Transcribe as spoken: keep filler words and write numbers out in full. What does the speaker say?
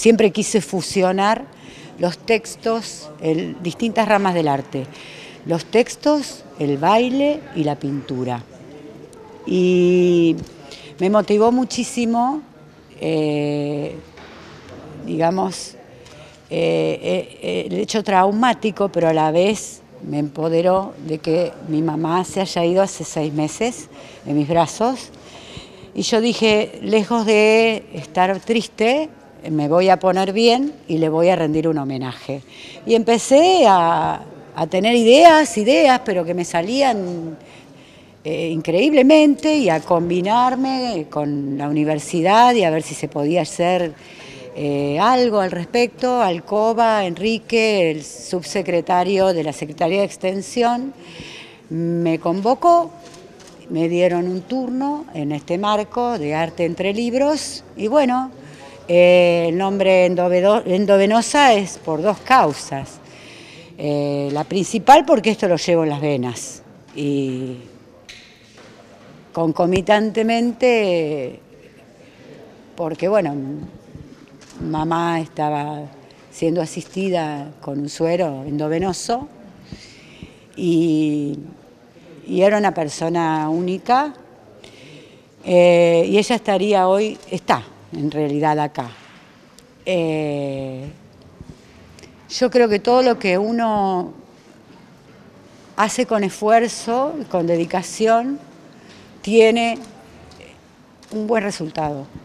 siempre quise fusionar los textos, el, distintas ramas del arte, los textos, el baile y la pintura. Y me motivó muchísimo, eh, digamos, eh, eh, el hecho traumático, pero a la vez me empoderó de que mi mamá se haya ido hace seis meses en mis brazos. Y yo dije, lejos de estar triste, me voy a poner bien y le voy a rendir un homenaje. Y empecé a, a tener ideas, ideas, pero que me salían eh, increíblemente, y a combinarme con la universidad y a ver si se podía hacer eh, algo al respecto. Alcoba, Enrique, el subsecretario de la Secretaría de Extensión, me convocó. Me dieron un turno en este marco de arte entre libros y bueno, eh, el nombre endovenosa es por dos causas. Eh, la principal porque esto lo llevo en las venas y concomitantemente porque bueno, mamá estaba siendo asistida con un suero endovenoso y y era una persona única, eh, y ella estaría hoy, está en realidad acá. Eh, yo creo que todo lo que uno hace con esfuerzo y con dedicación tiene un buen resultado.